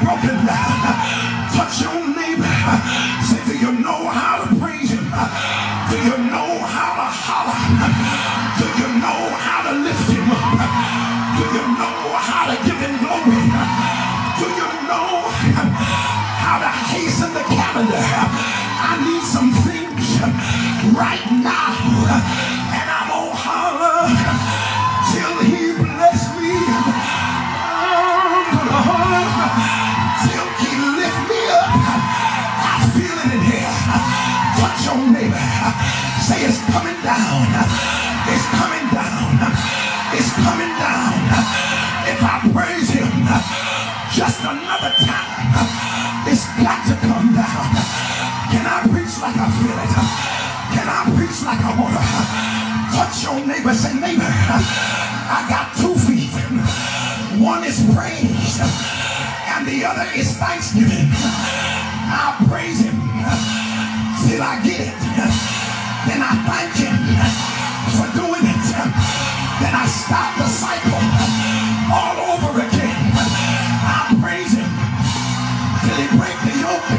broken down. Touch your neighbor. Say, do you know how to praise him? Do you know how to holler? Do you know how to lift him up? Do you know how to give him glory? Do you know how to hasten the calendar? I need some things right now, and I'm gonna holler till he bless me. I'm gonna holler till he lift me up. I feel it in here. Touch your neighbor. Say it's coming down. It's coming down. It's coming down. If I praise him just another time, it's got to come down. Can I preach like I feel it? Can I preach like I want to? Touch your neighbor. Say, neighbor, I got 2 feet. One is praise and the other is thanksgiving. I'll praise him till I get it. Then I thank him for doing it. Then I stop the cycle all over again. I'll praise him till he break the yoke.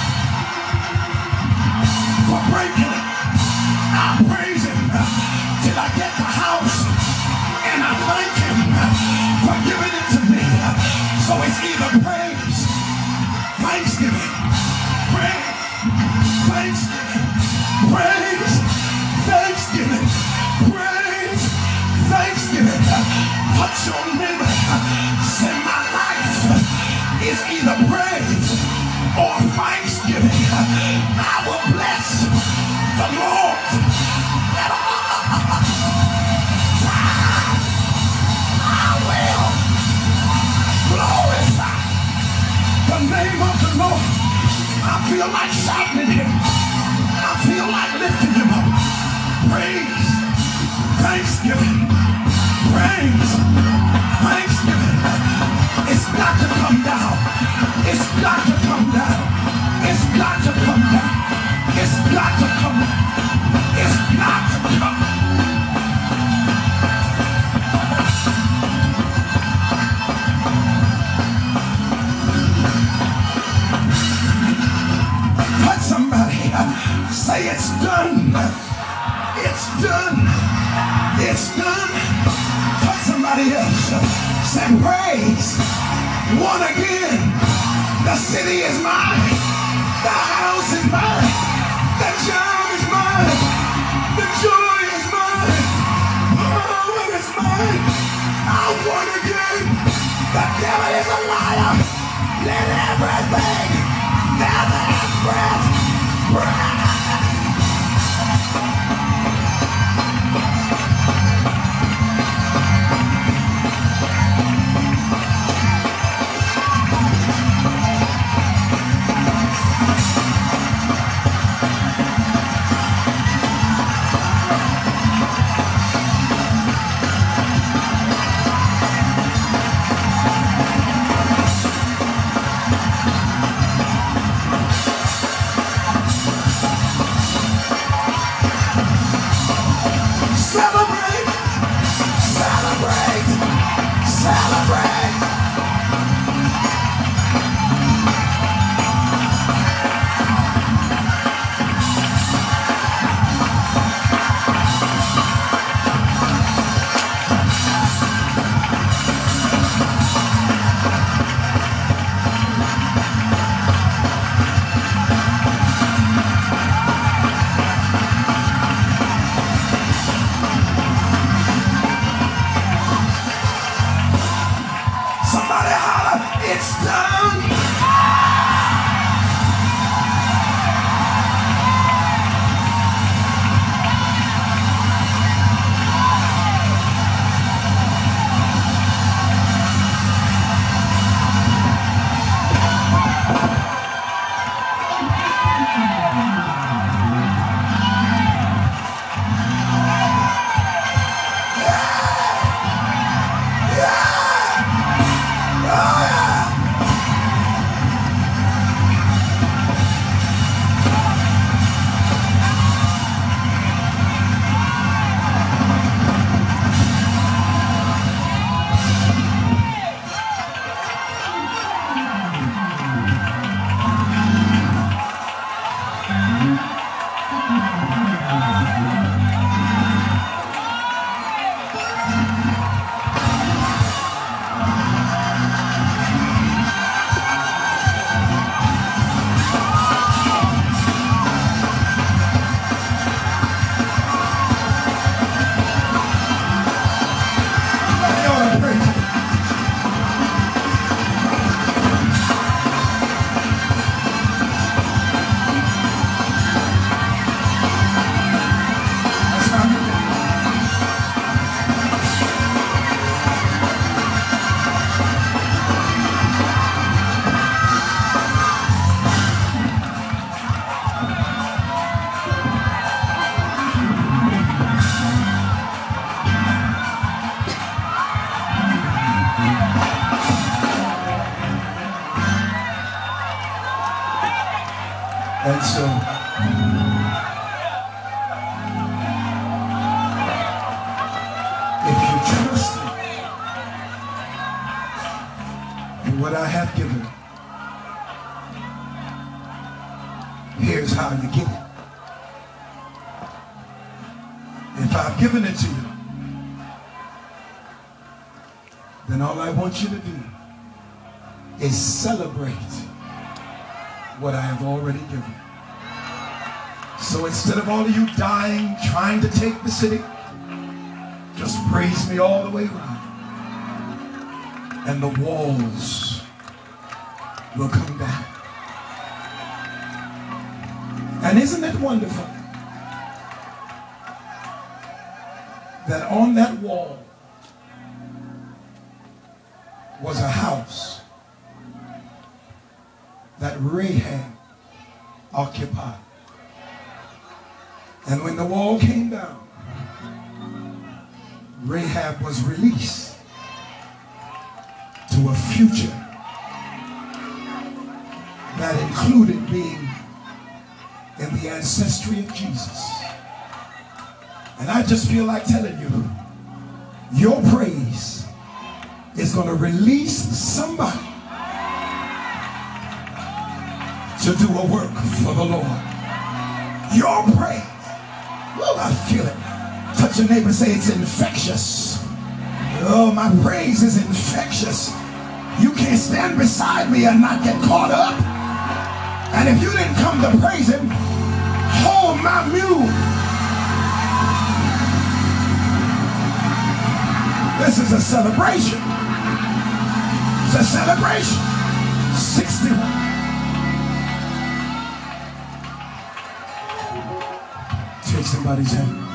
For breaking it, I'll praise him till I get the house, and I thank him for giving it to me. So it's either praise, thanksgiving, praise, thanksgiving, praise, thanksgiving, praise, thanksgiving. Touch your neighbor. Say, my life is either praise or thanksgiving. I will bless the Lord at all. I will glorify the name of the Lord. I feel like shouting at him. I feel like lifting him up. Praise, thanksgiving, praise, thanksgiving. It's got to come down. It's got to come down. It's got to come down. It's got to come down. It's got to come. Touch somebody. Say it's done. It's done. It's done. Touch somebody else. Say praise. One again. The city is mine. The house is mine. The job is mine. The joy is mine. Oh, it's mine. I won again. The devil is a liar. Let everything that has breath breathe. And so, if you trust me in what I have given, here's how you get it. If I've given it to you, then all I want you to do is celebrate what I have already given. So instead of all of you dying, trying to take the city, just praise me all the way around. And the walls will come down. And isn't it wonderful that on that wall was a house that Rahab occupied. And when the wall came down, Rahab was released to a future that included being in the ancestry of Jesus. And I just feel like telling you, your praise is going to release somebody to do a work for the Lord. Your praise. Well, I feel it. Touch your neighbor, say it's infectious. Oh, my praise is infectious. You can't stand beside me and not get caught up. And if you didn't come to praise him, hold my mule. This is a celebration. It's a celebration. 61. Take somebody's hand.